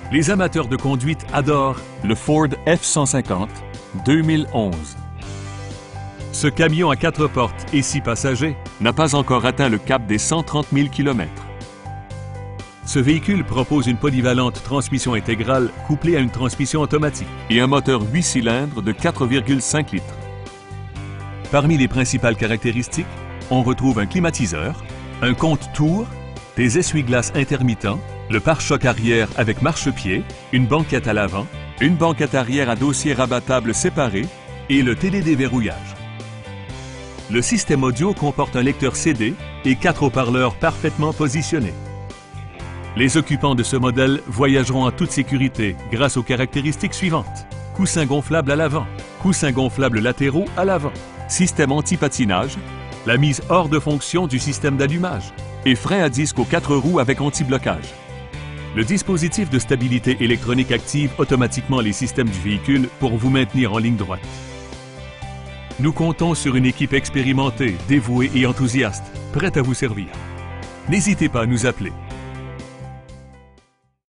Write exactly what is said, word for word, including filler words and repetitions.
Les amateurs de conduite adorent le Ford F cent cinquante deux mille onze. Ce camion à quatre portes et six passagers n'a pas encore atteint le cap des cent trente mille kilomètres. Ce véhicule propose une polyvalente transmission intégrale couplée à une transmission automatique et un moteur huit cylindres de quatre virgule cinq litres. Parmi les principales caractéristiques, on retrouve un climatiseur, un compte-tours, des essuie-glaces intermittents, le pare-choc arrière avec marchepied, une banquette à l'avant, une banquette arrière à dossier rabattable séparé et le télédéverrouillage. Le système audio comporte un lecteur C D et quatre haut-parleurs parfaitement positionnés. Les occupants de ce modèle voyageront en toute sécurité grâce aux caractéristiques suivantes. Coussins gonflables à l'avant, coussins gonflables latéraux à l'avant, système anti-patinage, la mise hors de fonction du système d'allumage et frein à disque aux quatre roues avec anti-blocage. Le dispositif de stabilité électronique active automatiquement les systèmes du véhicule pour vous maintenir en ligne droite. Nous comptons sur une équipe expérimentée, dévouée et enthousiaste, prête à vous servir. N'hésitez pas à nous appeler.